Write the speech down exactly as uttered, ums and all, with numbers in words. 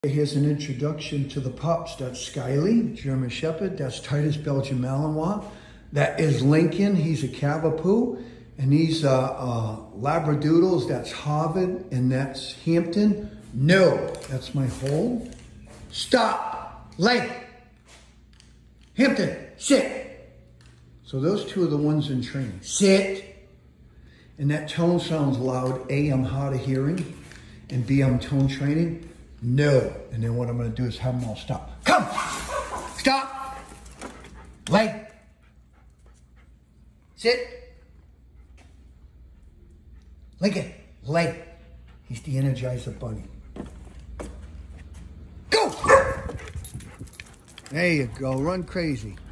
Here's an introduction to the pups. That's Skyly, German Shepherd. That's Titus, Belgian Malinois. That is Lincoln. He's a cavapoo. And these are uh, labradoodles. That's Harvard, and that's Hampton. No, that's my home. Stop. Lay. Hampton, sit. So those two are the ones in training. Sit. And that tone sounds loud. A, I'm hard of hearing. And B, I'm tone training. No. And then what I'm going to do is have them all stop. Come. Stop. Lay. Sit. Lincoln. Lay. He's the Energizer Bunny. Go. There you go. Run crazy.